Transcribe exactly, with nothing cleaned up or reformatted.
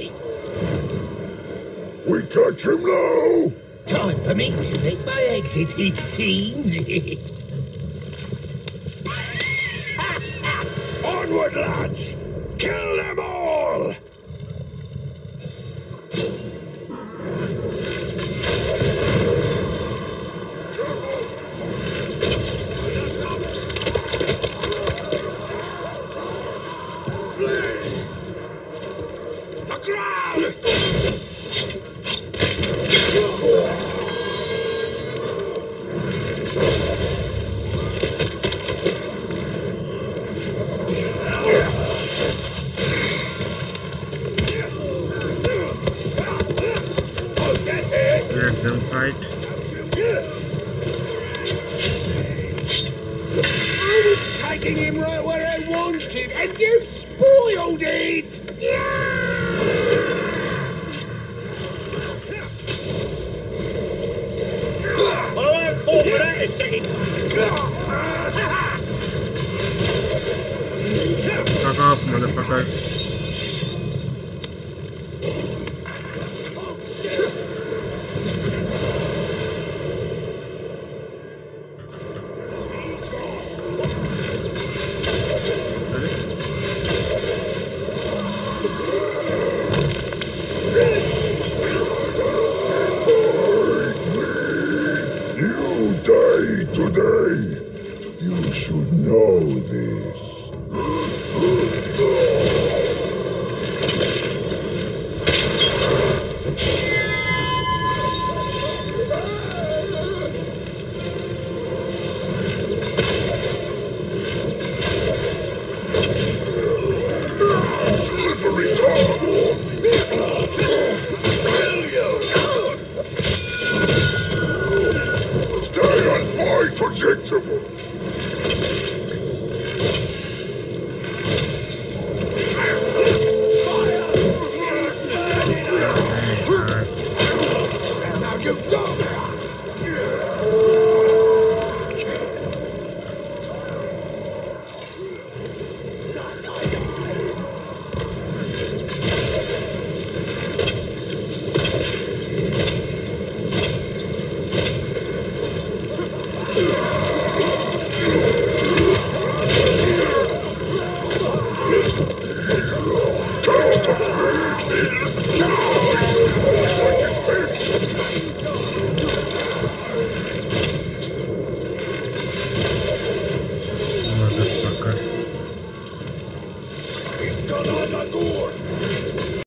me. We catch him now! Time for me to make my exit, it seems. Onward, lads! Kill them all! The ground! Let them fight. I was tagging him right where I wanted, and you spoiled it! Well, I won't fall for that a second time. Fuck off, motherfucker. You die today. You should know this. Slippery tongue! Stay and fight, predictable! Now you've done it! Motherfucker. He's gone on the door!